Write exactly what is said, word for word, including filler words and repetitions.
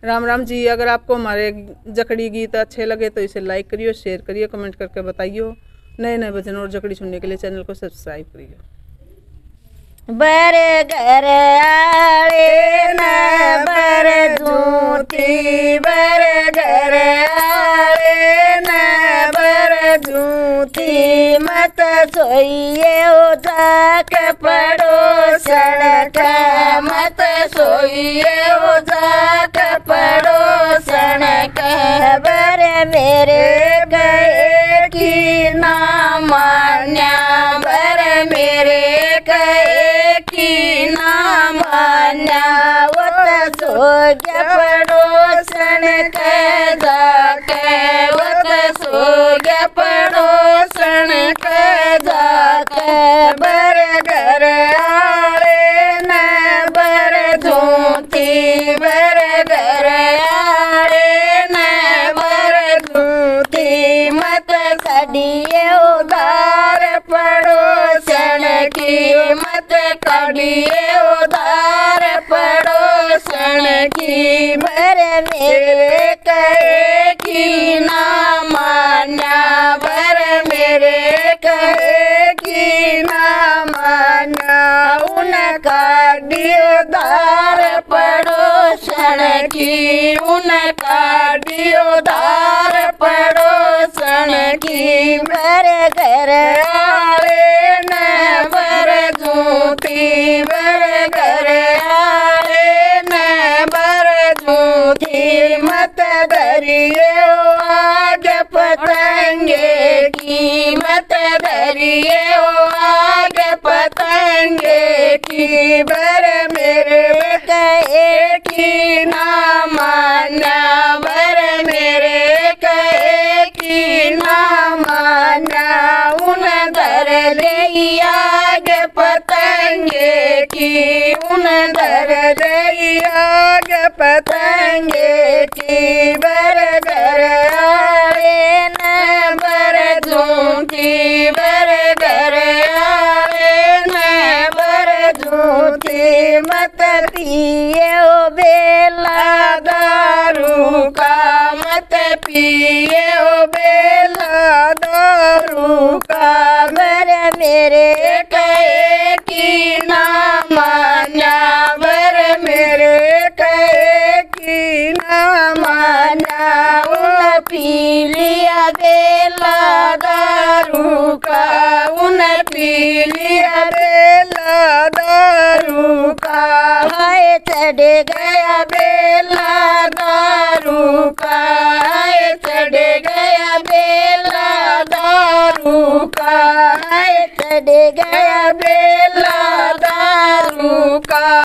राम राम जी। अगर आपको हमारे जकड़ी गीत अच्छे लगे तो इसे लाइक करिए, शेयर करिए, कमेंट करके बताइए। नए नए भजन और जकड़ी सुनने के लिए चैनल को सब्सक्राइब करिए। बर घर आले न बर जूती, बर घर आले न बर जूती, मत सोइए जाक पड़ोसन का, मत सोइए जाक पड़ोसन का। बर मेरे कहे की ना मान्या, बर मेरे कहे की ना मान्या, वो तो सो गया पड़ोसन के जाके, वो तो सो गया पड़ोसन के जाके। बर घर आले न बर जूती, बर घर आले न बर जूती, मत कडिए उधार पड़ोसन की, मत कडिए उधार पड़ोसन की। बर मेरे कहे की ना मान्या, बर मेरे कहे की ना मान्या, उनका उधार पड़ोसन की, उनका उधार पड़ोसन की। बर घर आले न बर जूती, बर घर आले न बर जूती, मत धरिए आग पतंगे की, मत धरिए आग पतंगे की। बर मेरे कहे की ना मान्या, बर मेरे कहे की ना मान्या, उन धर ले आग पतंगे की, उन धर ले आग पतंगे की। बर घर आले न बर जूती, बर घर आले न बर जूती, मत पिए ओ बेला दारू का, मत पिए ओ बेला दारू का। बर मेरे कहे की ना मान्या, बर मेरे कहे की ना मान्या, उन पी लिया बेला दारू का, उन पी लिया बेला दारू का। हाय चढ़ गया बेला दारू का, हाय चढ़ गया बेला दारू का, हाय चढ़ गया बेला दारू का।